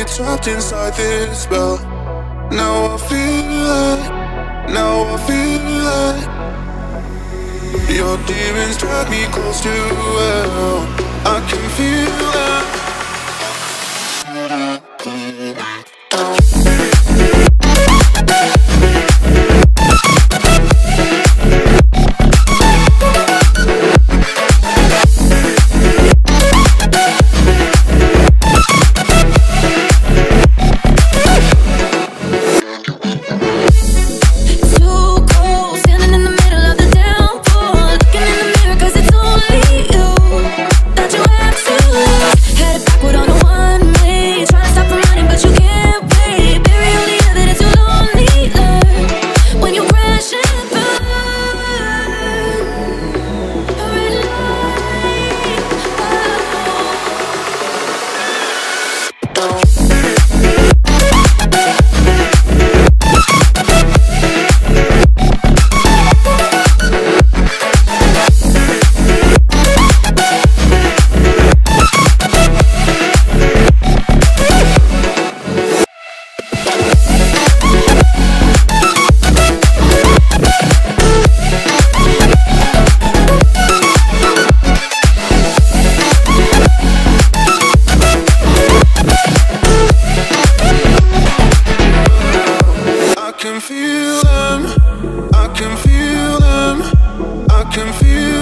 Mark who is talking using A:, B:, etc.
A: trapped inside this spell. Now I feel it, now I feel it. Your demons drag me close to hell. I can feel it. I can feel them, I can feel them, I can feel